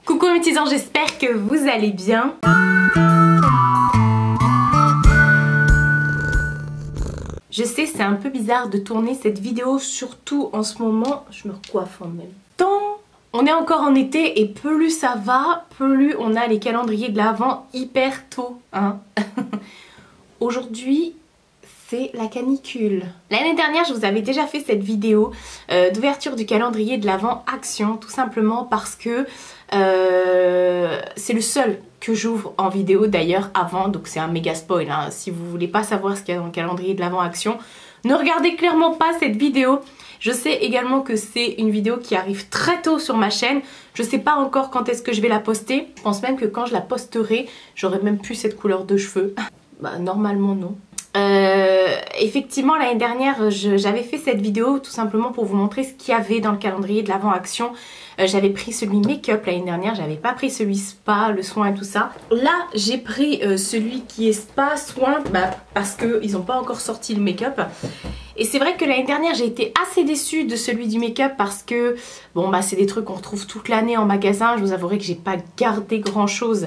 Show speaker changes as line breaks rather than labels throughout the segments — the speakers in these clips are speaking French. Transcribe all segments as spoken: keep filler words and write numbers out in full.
Coucou mes petits anges, j'espère que vous allez bien. Je sais, c'est un peu bizarre de tourner cette vidéo, surtout en ce moment, je me recoiffe en même temps. On est encore en été et plus ça va, plus on a les calendriers de l'Avent hyper tôt, hein. Aujourd'hui, c'est la canicule. L'année dernière, je vous avais déjà fait cette vidéo euh, d'ouverture du calendrier de l'Avent Action, tout simplement parce que euh, c'est le seul que j'ouvre en vidéo d'ailleurs avant, donc c'est un méga spoil, hein. Si vous voulez pas savoir ce qu'il y a dans le calendrier de l'Avent Action, ne regardez clairement pas cette vidéo. Je sais également que c'est une vidéo qui arrive très tôt sur ma chaîne. Je sais pas encore quand est-ce que je vais la poster. Je pense même que quand je la posterai, j'aurai même plus cette couleur de cheveux. Bah normalement non. Euh, effectivement l'année dernière j'avais fait cette vidéo tout simplement pour vous montrer ce qu'il y avait dans le calendrier de l'Avent Action. euh, J'avais pris celui make-up l'année dernière, j'avais pas pris celui spa, le soin et tout ça. Là j'ai pris euh, celui qui est spa, soin, bah, parce qu'ils n'ont pas encore sorti le make-up. Et c'est vrai que l'année dernière j'ai été assez déçue de celui du make-up parce que bon bah c'est des trucs qu'on retrouve toute l'année en magasin. Je vous avouerai que j'ai pas gardé grand chose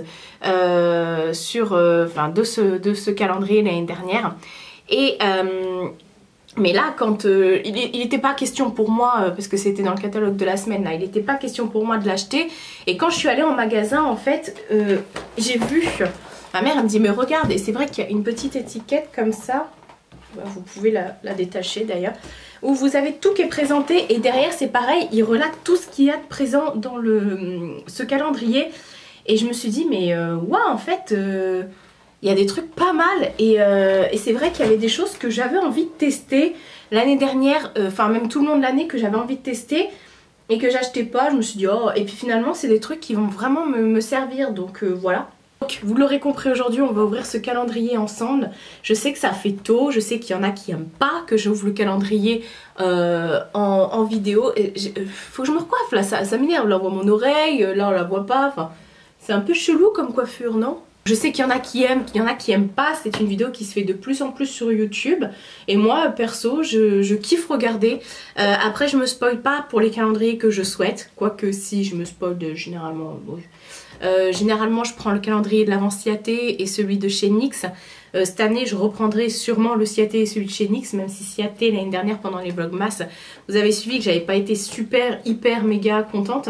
euh, sur, euh, enfin, de, ce, de ce calendrier l'année dernière. Et euh, mais là quand euh, il n'était pas question pour moi, euh, parce que c'était dans le catalogue de la semaine là, il n'était pas question pour moi de l'acheter. Et quand je suis allée en magasin en fait euh, j'ai vu, ma mère elle me dit mais regarde, et c'est vrai qu'il y a une petite étiquette comme ça. Vous pouvez la, la détacher d'ailleurs, où vous avez tout qui est présenté et derrière c'est pareil, il relate tout ce qu'il y a de présent dans le, ce calendrier. Et je me suis dit mais euh, ouais en fait euh, il y a des trucs pas mal et, euh, et c'est vrai qu'il y avait des choses que j'avais envie de tester l'année dernière, enfin euh, même tout le long de l'année que j'avais envie de tester et que j'achetais pas. Je me suis dit oh, et puis finalement c'est des trucs qui vont vraiment me, me servir, donc euh, voilà. Donc, vous l'aurez compris, aujourd'hui on va ouvrir ce calendrier ensemble. Je sais que ça fait tôt, je sais qu'il y en a qui n'aiment pas que j'ouvre le calendrier euh, en, en vidéo. Et euh, faut que je me recoiffe là, ça, ça m'énerve. Là on voit mon oreille, là on la voit pas, enfin c'est un peu chelou comme coiffure, non? Je sais qu'il y en a qui aiment, qu'il y en a qui aiment pas, c'est une vidéo qui se fait de plus en plus sur YouTube. Et moi perso, je, je kiffe regarder. Euh, après je me spoil pas pour les calendriers que je souhaite, quoique si je me spoil de, généralement... Bon, Euh, généralement je prends le calendrier de l'Avent Ciaté et celui de chez N Y X. Euh, cette année je reprendrai sûrement le Ciaté et celui de chez N Y X, même si Ciaté l'année dernière pendant les vlogmas vous avez suivi que j'avais pas été super hyper méga contente.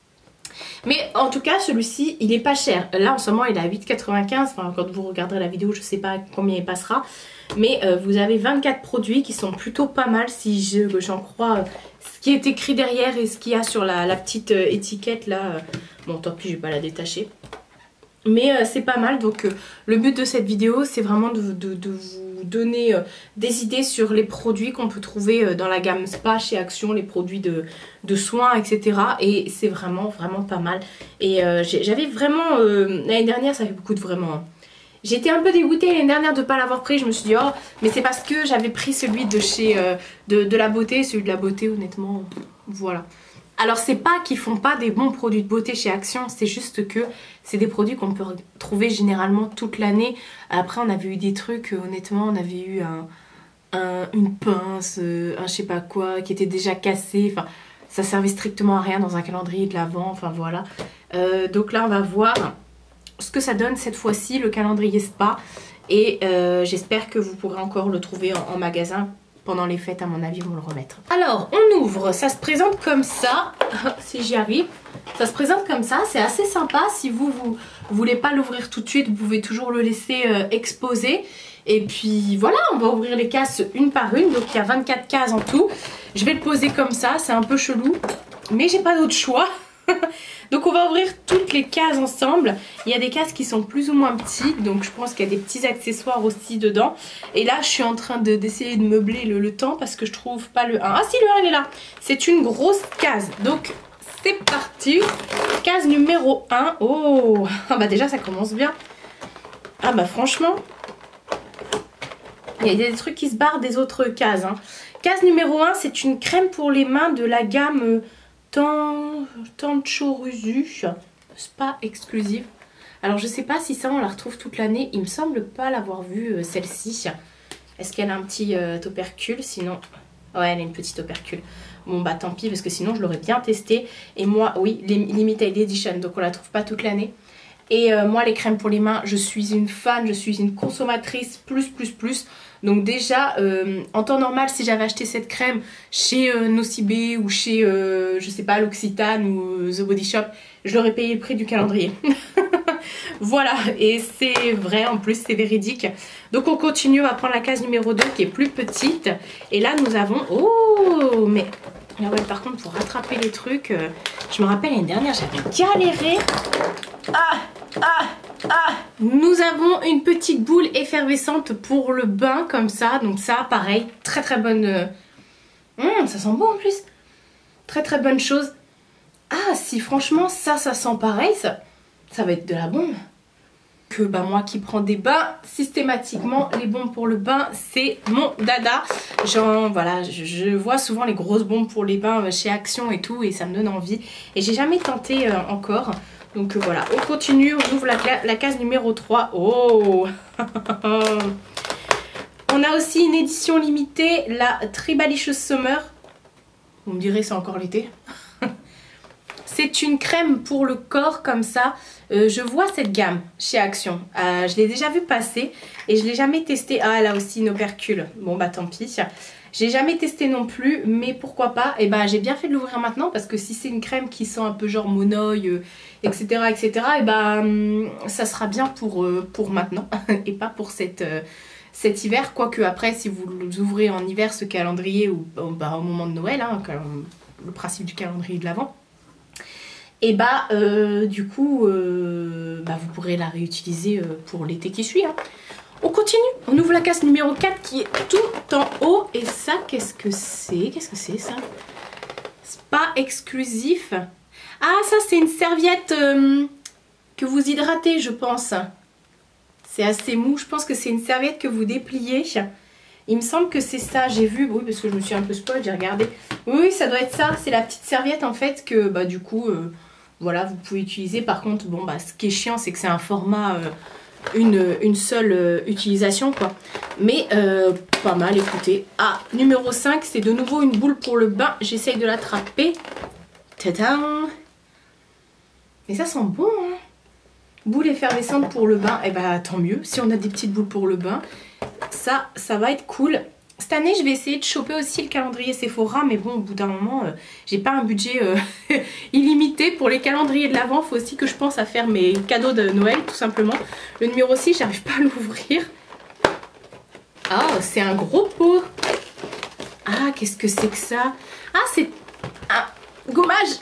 Mais en tout cas celui-ci il est pas cher. Là en ce moment il est à huit quatre-vingt-quinze, enfin quand vous regarderez la vidéo je sais pas combien il passera. Mais euh, vous avez vingt-quatre produits qui sont plutôt pas mal si j'en crois euh, ce qui est écrit derrière et ce qu'il y a sur la, la petite euh, étiquette là. Euh, bon tant pis je vais pas la détacher. Mais euh, c'est pas mal, donc euh, le but de cette vidéo c'est vraiment de, de, de vous donner euh, des idées sur les produits qu'on peut trouver euh, dans la gamme spa chez Action, les produits de, de soins et cetera. Et c'est vraiment vraiment pas mal. Et euh, j'avais vraiment, euh, l'année dernière ça fait beaucoup de vraiment... Hein. J'étais un peu dégoûtée l'année dernière de ne pas l'avoir pris, je me suis dit oh mais c'est parce que j'avais pris celui de chez euh, de, de la beauté, celui de la beauté honnêtement voilà. Alors c'est pas qu'ils font pas des bons produits de beauté chez Action, c'est juste que c'est des produits qu'on peut trouver généralement toute l'année. Après on avait eu des trucs, honnêtement on avait eu un, un, une pince, un je sais pas quoi qui était déjà cassé, enfin ça servait strictement à rien dans un calendrier de l'Avent, enfin voilà. Euh, donc là on va voir ce que ça donne cette fois-ci, le calendrier spa, et euh, j'espère que vous pourrez encore le trouver en, en magasin pendant les fêtes. À mon avis vont le remettre. Alors on ouvre, ça se présente comme ça. Si j'y arrive, ça se présente comme ça, c'est assez sympa. Si vous, vous voulez pas l'ouvrir tout de suite, vous pouvez toujours le laisser euh, exposer. Et puis voilà, on va ouvrir les cases une par une, donc il y a vingt-quatre cases en tout. Je vais le poser comme ça, c'est un peu chelou mais j'ai pas d'autre choix. Donc on va ouvrir toutes les cases ensemble. Il y a des cases qui sont plus ou moins petites, donc je pense qu'il y a des petits accessoires aussi dedans. Et là je suis en train d'essayer de, de meubler le, le temps parce que je trouve pas le un. Ah si, le un il est là. C'est une grosse case, donc c'est parti. Case numéro un. Oh ah bah déjà ça commence bien. Ah bah franchement il y a des trucs qui se barrent des autres cases, hein. Case numéro un, c'est une crème pour les mains de la gamme Tanchorusu Spa exclusive. Alors je sais pas si ça on la retrouve toute l'année, il me semble pas l'avoir vue euh, celle-ci. Est-ce qu'elle a un petit euh, opercule? Sinon, ouais elle a une petite opercule. Bon bah tant pis parce que sinon je l'aurais bien testé. Et moi, oui, limited edition, donc on la trouve pas toute l'année. Et euh, moi les crèmes pour les mains, je suis une fan, je suis une consommatrice plus plus plus. Donc déjà, euh, en temps normal, si j'avais acheté cette crème chez euh, Nocibé ou chez, euh, je sais pas, l'Occitane ou euh, The Body Shop, je l'aurais payé le prix du calendrier. Voilà, et c'est vrai, en plus c'est véridique. Donc on continue, on va prendre la case numéro deux qui est plus petite. Et là nous avons, oh, mais là ouais, par contre pour rattraper les trucs, euh, je me rappelle l'année dernière j'avais galéré. Ah, ah, ah. Nous avons une petite boule effervescente pour le bain comme ça. Donc ça pareil, très très bonne. Euh... Mmh, ça sent bon en plus. Très très bonne chose. Ah si franchement ça, ça sent pareil, ça, ça va être de la bombe. Que bah moi qui prends des bains systématiquement, les bombes pour le bain c'est mon dada. Genre voilà, je, je vois souvent les grosses bombes pour les bains chez Action et tout et ça me donne envie. Et j'ai jamais tenté euh, encore. Donc euh, voilà, on continue, on ouvre la, la case numéro trois. Oh. On a aussi une édition limitée, la Tribalicious Summer. Vous me direz c'est encore l'été. C'est une crème pour le corps comme ça. Euh, je vois cette gamme chez Action. Euh, je l'ai déjà vue passer et je l'ai jamais testée. Ah, elle a aussi une opercule. Bon bah tant pis. J'ai jamais testé non plus, mais pourquoi pas. Et bah j'ai bien fait de l'ouvrir maintenant parce que si c'est une crème qui sent un peu genre monoï, euh, et cetera et cetera. Et bah hum, ça sera bien pour, euh, pour maintenant et pas pour cette... Euh, cet hiver, quoique après si vous ouvrez en hiver ce calendrier ou bah, au moment de Noël, hein, le principe du calendrier de l'Avent, et bah euh, du coup euh, bah, vous pourrez la réutiliser euh, pour l'été qui suit. Hein. On continue, on ouvre la case numéro quatre qui est tout en haut. Et ça, qu'est-ce que c'est? Qu'est-ce que c'est ça? Spa exclusif. Ah ça c'est une serviette euh, que vous hydratez je pense. C'est assez mou, je pense que c'est une serviette que vous dépliez. Il me semble que c'est ça, j'ai vu, oui parce que je me suis un peu spoil, j'ai regardé. Oui ça doit être ça, c'est la petite serviette en fait que bah du coup... Euh, voilà, vous pouvez utiliser. Par contre, bon, bah, ce qui est chiant, c'est que c'est un format, euh, une, une seule euh, utilisation, quoi. Mais euh, pas mal, écoutez. Ah, numéro cinq, c'est de nouveau une boule pour le bain. J'essaye de l'attraper. Tadam! Mais ça sent bon, hein. Boule effervescente pour le bain. Et eh bah, tant mieux. Si on a des petites boules pour le bain, ça, ça va être cool. Cette année, je vais essayer de choper aussi le calendrier Sephora, mais bon, au bout d'un moment, euh, j'ai pas un budget euh, illimité pour les calendriers de l'Avent. Il faut aussi que je pense à faire mes cadeaux de Noël, tout simplement. Le numéro six, j'arrive pas à l'ouvrir. Ah, oh, c'est un gros pot. Ah, qu'est-ce que c'est que ça? Ah, c'est un gommage.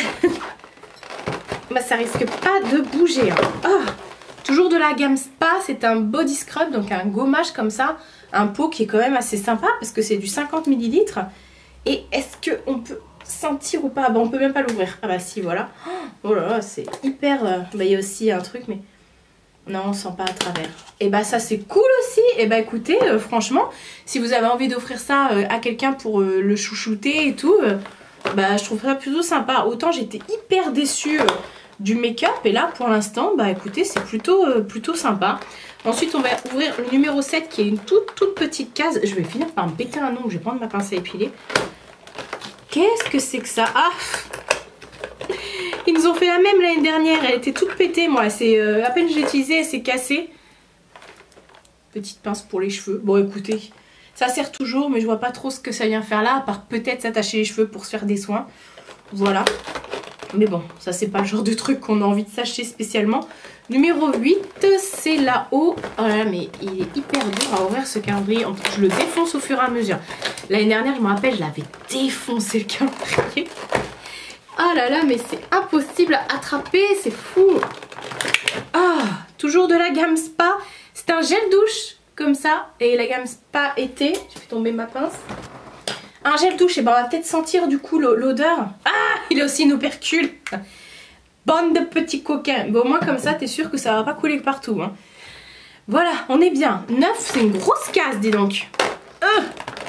Bah, ça risque pas de bouger. Hein. Oh, toujours de la gamme Spa, c'est un body scrub, donc un gommage comme ça. Un pot qui est quand même assez sympa parce que c'est du cinquante millilitres. Et est-ce qu'on peut sentir ou pas? Bah on peut même pas l'ouvrir. Ah bah si, voilà. Oh là là, c'est hyper... Bah il y a aussi un truc mais... Non, on sent pas à travers. Et bah ça c'est cool aussi. Et bah écoutez, euh, franchement, si vous avez envie d'offrir ça euh, à quelqu'un pour euh, le chouchouter et tout, euh, bah je trouve ça plutôt sympa. Autant j'étais hyper déçue euh, du make-up et là pour l'instant, bah écoutez, c'est plutôt, euh, plutôt sympa. Ensuite, on va ouvrir le numéro sept qui est une toute toute petite case. Je vais finir par me péter un ongle. Je vais prendre ma pince à épiler. Qu'est-ce que c'est que ça? Ah! Ils nous ont fait la même l'année dernière. Elle était toute pétée, moi. C'est euh, à peine je l'ai utilisée, elle s'est cassée. Petite pince pour les cheveux. Bon, écoutez, ça sert toujours, mais je vois pas trop ce que ça vient faire là, à part peut-être s'attacher les cheveux pour se faire des soins. Voilà. Mais bon, ça c'est pas le genre de truc qu'on a envie de s'acheter spécialement. Numéro huit, c'est là-haut. Oh là là, mais il est hyper dur à ouvrir ce calendrier. En plus, je le défonce au fur et à mesure. L'année dernière, je me rappelle, je l'avais défoncé le calendrier. Oh là là, mais c'est impossible à attraper, c'est fou. Ah, toujours de la gamme Spa. C'est un gel douche, comme ça. Et la gamme Spa été. J'ai fait tomber ma pince. Un gel douche, et ben on va peut-être sentir du coup l'odeur. Ah, il a aussi une opercule. Bande de petits coquins. Bon, au moins comme ça, t'es sûr que ça va pas couler partout. Hein. Voilà, on est bien. neuf, c'est une grosse case, dis donc. Euh.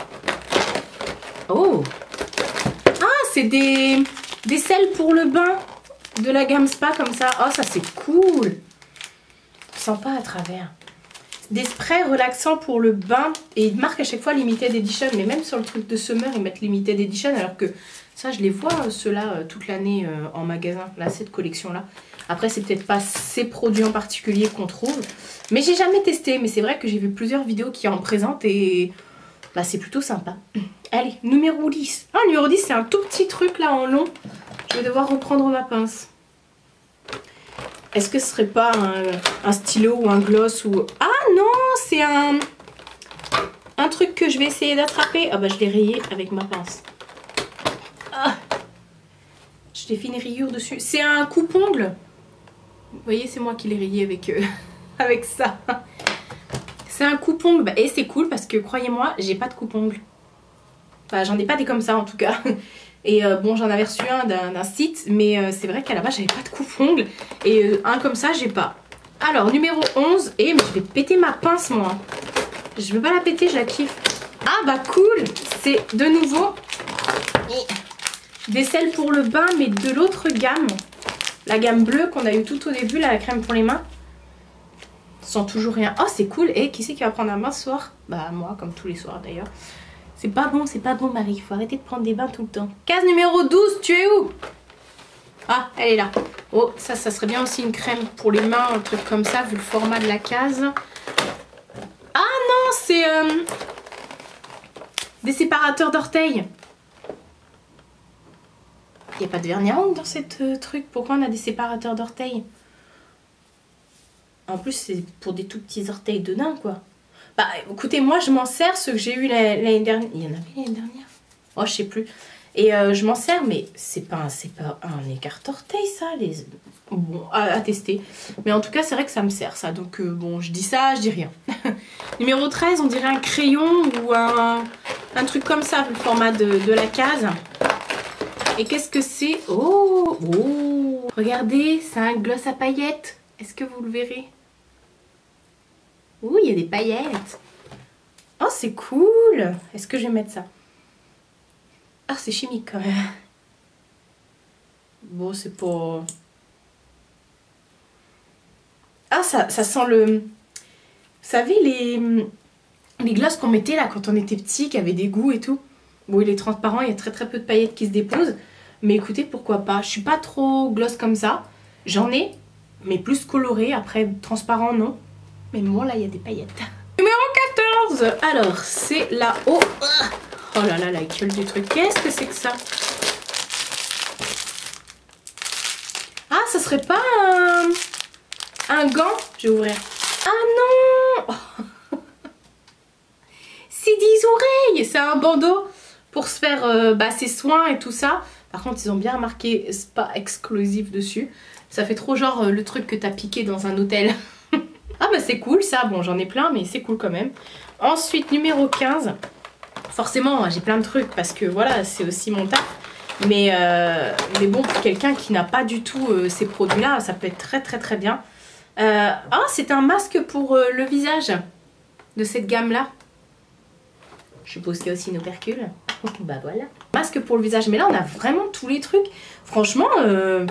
Oh. Ah, c'est des, des sels pour le bain de la gamme Spa comme ça. Oh, ça c'est cool. Je sens pas à travers. des sprays relaxants pour le bain. Et ils marquent à chaque fois Limited Edition. Mais même sur le truc de Summer, ils mettent Limited Edition. Alors que ça, je les vois, ceux-là, euh, toute l'année euh, en magasin. Là, cette collection-là. Après, c'est peut-être pas ces produits en particulier qu'on trouve. Mais j'ai jamais testé. Mais c'est vrai que j'ai vu plusieurs vidéos qui en présentent. Et bah, c'est plutôt sympa. Allez, numéro dix. Ah, numéro dix, c'est un tout petit truc là en long. Je vais devoir reprendre ma pince. Est-ce que ce serait pas un, un stylo ou un gloss ou... Ah non, c'est un... Un truc que je vais essayer d'attraper. Ah bah je l'ai rayé avec ma pince. Ah, je l'ai fait une rayure dessus. C'est un coupe-ongle. Vous voyez, c'est moi qui l'ai rayé avec, euh, avec ça. C'est un coupe-ongle. Bah, et c'est cool parce que croyez-moi, j'ai pas de coupe-ongle. Enfin, j'en ai pas des comme ça en tout cas. Et euh, bon, j'en avais reçu un d'un site, mais euh, c'est vrai qu'à la base, j'avais pas de coupe-ongle. Et euh, un comme ça, j'ai pas. Alors, numéro onze. Et mais je vais péter ma pince, moi. Je veux pas la péter, je la kiffe. Ah, bah cool. C'est de nouveau des sels pour le bain, mais de l'autre gamme. La gamme bleue qu'on a eu tout au début, là, la crème pour les mains. Sans toujours rien. Oh, c'est cool. Et qui c'est qui va prendre un bain ce soir? Bah, moi, comme tous les soirs d'ailleurs. C'est pas bon, c'est pas bon Marie, il faut arrêter de prendre des bains tout le temps. Case numéro douze, tu es où? Ah, elle est là. Oh, ça, ça serait bien aussi une crème pour les mains, un truc comme ça, vu le format de la case. Ah non, c'est euh, des séparateurs d'orteils. Il n'y a pas de vernis à ongles dans cette euh, truc. Pourquoi on a des séparateurs d'orteils? En plus, c'est pour des tout petits orteils de nain, quoi. Bah écoutez, moi je m'en sers, ceux que j'ai eu l'année dernière. Il y en avait l'année dernière? Oh, je sais plus. Et euh, je m'en sers, mais c'est pas, c'est pas un écarte-orteil ça. Les... Bon, à, à tester. Mais en tout cas, c'est vrai que ça me sert ça. Donc euh, bon, je dis ça, je dis rien. Numéro treize, on dirait un crayon ou un, un truc comme ça, le format de, de la case. Et qu'est-ce que c'est? Oh, oh, regardez, c'est un gloss à paillettes. Est-ce que vous le verrez? Ouh, il y a des paillettes. Oh, c'est cool. Est-ce que je vais mettre ça? Ah, c'est chimique quand même. Bon, c'est pour... Ah, ça, ça sent le... Vous savez, les, les glosses qu'on mettait là quand on était petit, qui avaient des goûts et tout. Bon, il est transparent, il y a très très peu de paillettes qui se déposent. Mais écoutez, pourquoi pas. Je suis pas trop gloss comme ça. J'en ai, mais plus coloré. Après, transparent, non. Mais bon, là, il y a des paillettes. Numéro quatorze. Alors, c'est là-haut. Oh là là, la gueule du truc. Qu'est-ce que c'est que ça? Ah, ça serait pas un, un gant? Je vais ouvrir. Ah non. C'est des oreilles. C'est un bandeau pour se faire euh, bah, ses soins et tout ça. Par contre, ils ont bien marqué spa exclusif dessus. Ça fait trop genre euh, le truc que t'as piqué dans un hôtel. Ah bah c'est cool ça, bon j'en ai plein mais c'est cool quand même. Ensuite numéro quinze, forcément j'ai plein de trucs parce que voilà c'est aussi mon taf. Mais, euh, mais bon pour quelqu'un qui n'a pas du tout euh, ces produits là, ça peut être très très très bien. Euh, ah c'est un masque pour euh, le visage de cette gamme là. Je suppose qu'il y a aussi une opercule. Bah voilà. Masque pour le visage, mais là on a vraiment tous les trucs. Franchement... Euh...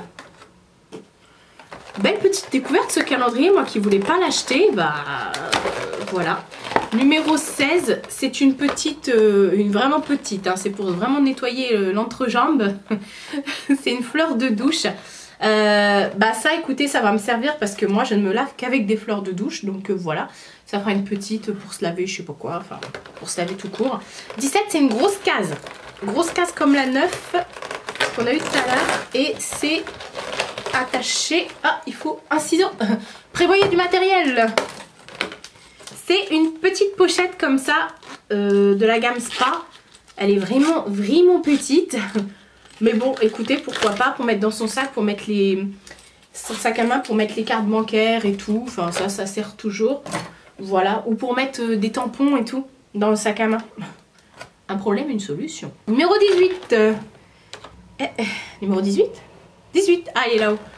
Belle petite découverte ce calendrier, moi qui voulais pas l'acheter, bah euh, voilà. Numéro seize, c'est une petite, euh, une vraiment petite, hein, c'est pour vraiment nettoyer euh, l'entrejambe. C'est une fleur de douche. Euh, bah ça écoutez, ça va me servir parce que moi je ne me lave qu'avec des fleurs de douche, donc euh, voilà. Ça fera une petite pour se laver, je sais pas quoi, enfin pour se laver tout court. dix-sept, c'est une grosse case. Grosse case comme la neuf qu'on a eu tout à l'heure et c'est... attaché. Ah, il faut un ciseau. Prévoyez du matériel. C'est une petite pochette comme ça euh, de la gamme Spa. Elle est vraiment, vraiment petite. Mais bon, écoutez, pourquoi pas pour mettre dans son sac, pour mettre les... son sac à main, pour mettre les cartes bancaires et tout. Enfin, ça, ça sert toujours. Voilà. Ou pour mettre euh, des tampons et tout dans le sac à main. Un problème, une solution. Numéro dix-huit. Euh, eh, eh, numéro dix-huit dix-huit. Ah, il est là-haut.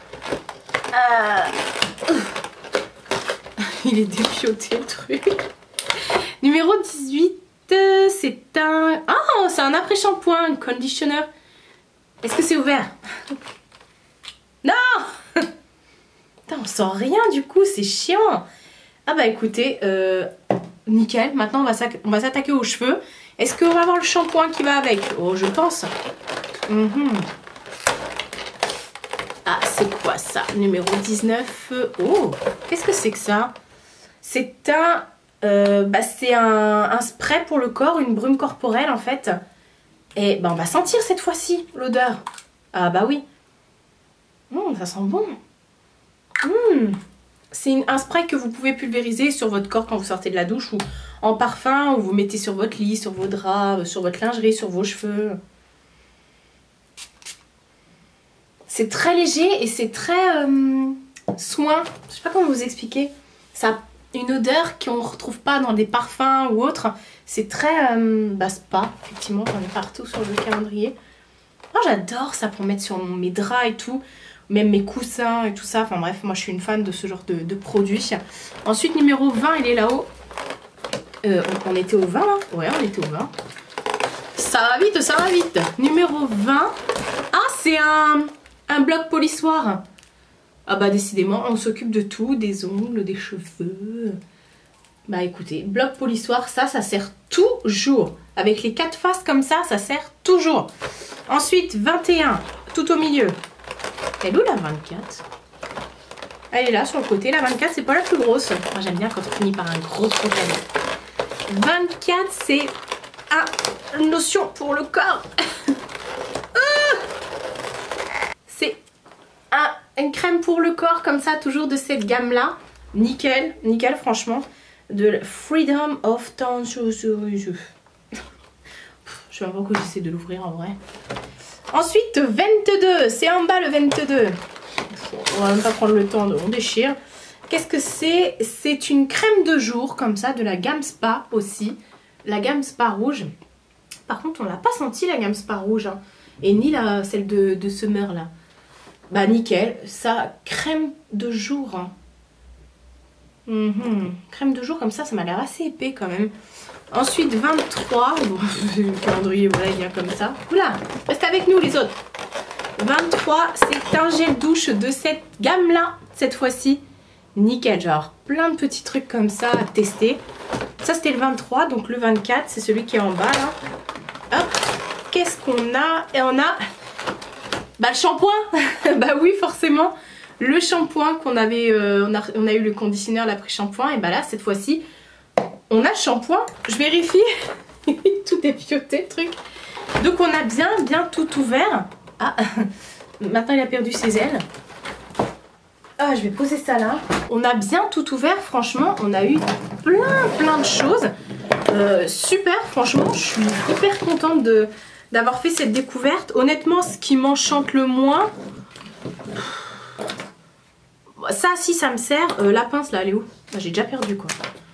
Euh... Il est dépioté le truc. Numéro dix-huit, euh, c'est un... Ah, c'est un après-shampoing, un conditioner. Est-ce que c'est ouvert? Non. Putain, on sent rien du coup, c'est chiant. Ah bah écoutez, euh, nickel. Maintenant on va s'attaquer aux cheveux. Est-ce qu'on va avoir le shampoing qui va avec? Oh, je pense. Mm-hmm. Ah, c'est quoi ça? Numéro dix-neuf. Oh, qu'est-ce que c'est que ça? C'est un, euh, bah, c'est un, un spray pour le corps, une brume corporelle en fait. Et bah, on va sentir cette fois-ci l'odeur. Ah bah oui. Mmh, ça sent bon. Mmh. C'est un spray que vous pouvez pulvériser sur votre corps quand vous sortez de la douche ou en parfum, ou vous mettez sur votre lit, sur vos draps, sur votre lingerie, sur vos cheveux. C'est très léger et c'est très euh, soin. Je sais pas comment vous expliquer. Ça a une odeur qu'on ne retrouve pas dans des parfums ou autres. C'est très euh, bah, spa, effectivement. J'en ai partout sur le calendrier. Oh, j'adore ça pour mettre sur mes draps et tout. Même mes coussins et tout ça. Enfin bref, moi je suis une fan de ce genre de, de produit. Ensuite, numéro vingt, il est là-haut. Euh, on, on était au vingt là? Ouais, on était au vingt. Ça va vite, ça va vite. Numéro vingt. Ah, c'est un... Un bloc polissoir. Ah bah décidément, on s'occupe de tout, des ongles, des cheveux. Bah écoutez, bloc polissoir, ça, ça sert toujours. Avec les quatre faces comme ça, ça sert toujours. Ensuite, vingt et un, tout au milieu. Elle est où la vingt-quatre? Elle est là, sur le côté. La vingt-quatre, c'est pas la plus grosse. Moi, j'aime bien quand on finit par un gros problème. vingt-quatre, c'est une notion pour le corps. Ah, une crème pour le corps comme ça, toujours de cette gamme là. Nickel, nickel franchement. De Freedom of Tension. Je sais même pas pourquoi j'essaie de l'ouvrir en vrai. Ensuite, vingt-deux. C'est en bas le vingt-deux. On va même pas prendre le temps de on déchire. Qu'est-ce que c'est? C'est une crème de jour comme ça, de la gamme Spa aussi. La gamme Spa rouge. Par contre, on l'a pas senti la gamme Spa rouge. Hein. Et ni la, celle de, de Summer là. Bah nickel, ça, crème de jour. Hein. Mm-hmm. Crème de jour comme ça, ça m'a l'air assez épais quand même. Ensuite vingt-trois, bon, le calendrier voilà il vient comme ça. Oula, reste avec nous les autres. vingt-trois, c'est un gel douche de cette gamme là, cette fois-ci. Nickel, genre plein de petits trucs comme ça à tester. Ça c'était le vingt-trois, donc le vingt-quatre, c'est celui qui est en bas là. Hop, qu'est-ce qu'on a? Et on a... Bah le shampoing. Bah oui forcément. Le shampoing qu'on avait, euh, on, a, on a eu le conditionneur, l'après-shampoing. Et bah là cette fois-ci, on a le shampoing. Je vérifie. Tout est pioté le truc. Donc on a bien bien tout ouvert. Ah, maintenant il a perdu ses ailes. Ah, je vais poser ça là. On a bien tout ouvert, franchement. On a eu plein plein de choses. Euh, super, franchement, je suis hyper contente de... d'avoir fait cette découverte. Honnêtement, ce qui m'enchante le moins, ça si ça me sert. Euh, la pince là, elle est où? Ah, j'ai déjà perdu quoi.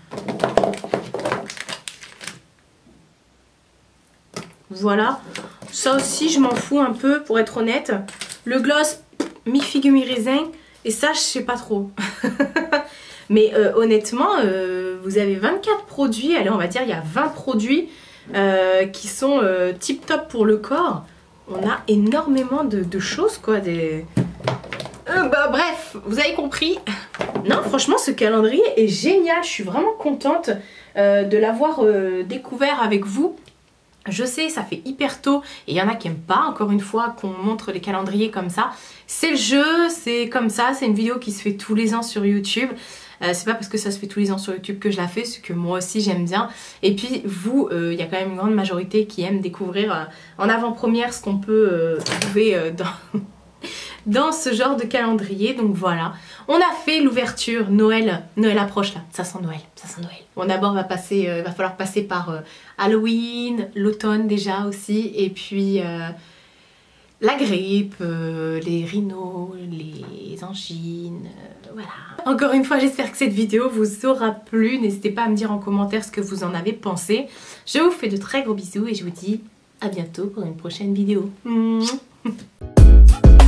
Voilà, ça aussi je m'en fous un peu pour être honnête. Le gloss, mi figue mi raisin, et ça je sais pas trop. Mais euh, honnêtement, euh, vous avez vingt-quatre produits, allez on va dire il y a vingt produits. Euh, qui sont euh, tip top pour le corps. On a énormément de, de choses quoi. Des... Euh, bah, bref, vous avez compris. Non franchement ce calendrier est génial. Je suis vraiment contente euh, de l'avoir euh, découvert avec vous. Je sais ça fait hyper tôt et il y en a qui n'aiment pas encore une fois qu'on montre les calendriers comme ça. C'est le jeu, c'est comme ça, c'est une vidéo qui se fait tous les ans sur YouTube. Euh, c'est pas parce que ça se fait tous les ans sur YouTube que je la fais, c'est que moi aussi j'aime bien. Et puis vous, il euh, y a quand même une grande majorité qui aime découvrir euh, en avant-première ce qu'on peut euh, trouver euh, dans, dans ce genre de calendrier. Donc voilà, on a fait l'ouverture. Noël, Noël approche là, ça sent Noël, ça sent Noël. Bon d'abord va passer, euh, va falloir passer par euh, Halloween, l'automne déjà aussi, et puis euh, la grippe, euh, les rhinos, les angines, euh, voilà. Encore une fois, j'espère que cette vidéo vous aura plu. N'hésitez pas à me dire en commentaire ce que vous en avez pensé. Je vous fais de très gros bisous et je vous dis à bientôt pour une prochaine vidéo. Mouah.